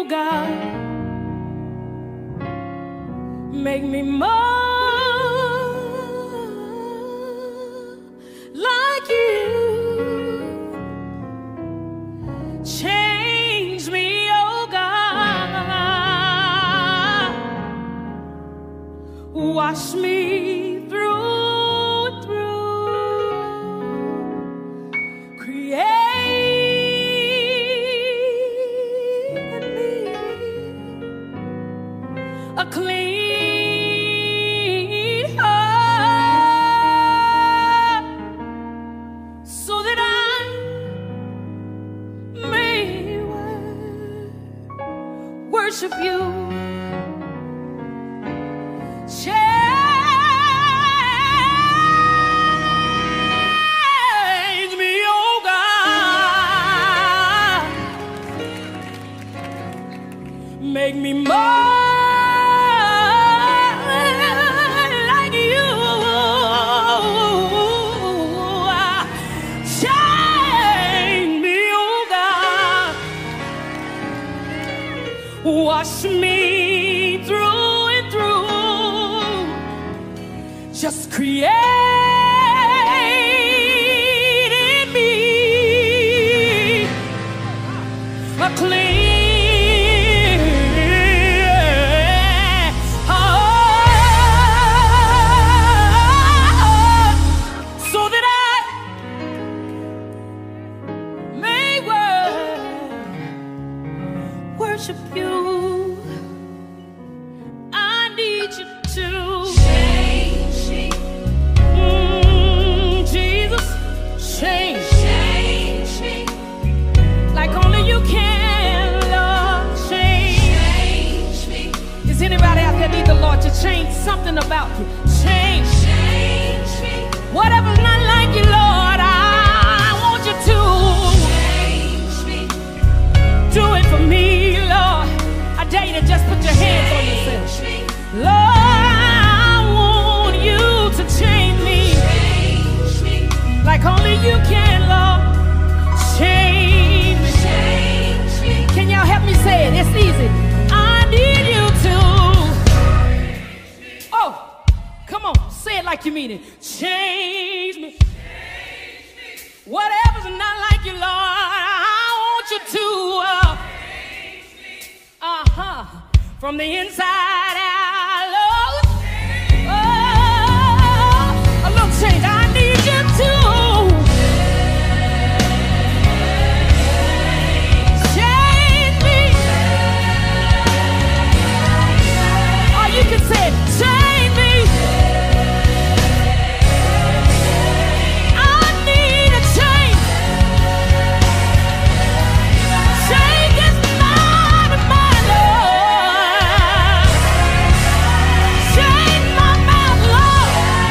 God. Make me more like you. Change me, oh God. Wash me through and through. Create in me a clean heart, so that I may worship you. Change me, oh God. Make me more like you. Change me, oh God. Wash me through and through. Just create in me a clean heart, so that I may worship you. I need you to change me. Jesus, change me like only you can, Lord. Change me. Is anybody out there need the Lord to change something about you? Change me. Whatever's not like you, Lord, I want you to change me. Do it for me, Lord. I dare you to just put your hands on yourself. Lord, I want you to change me like only you can, Lord. Change me. Can y'all help me say it? It's easy. I need you to. Oh, come on, say it like you mean it. Change me. Whatever's not like you, Lord, I want you to. From the inside out, Lord. Oh, a little change. I need you to change me. Or you can say, change me. I need a change. Change this mind of mine, Lord. Change my mouth, Lord.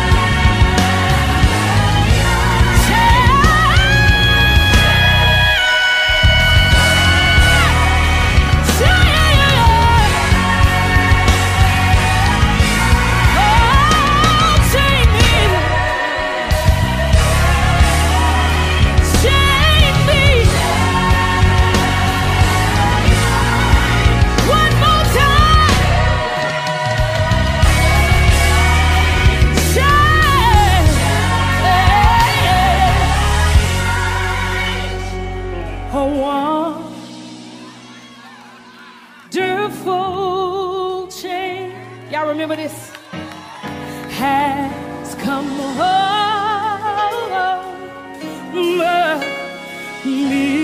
Wonderful change. Y'all remember this? Has come over me.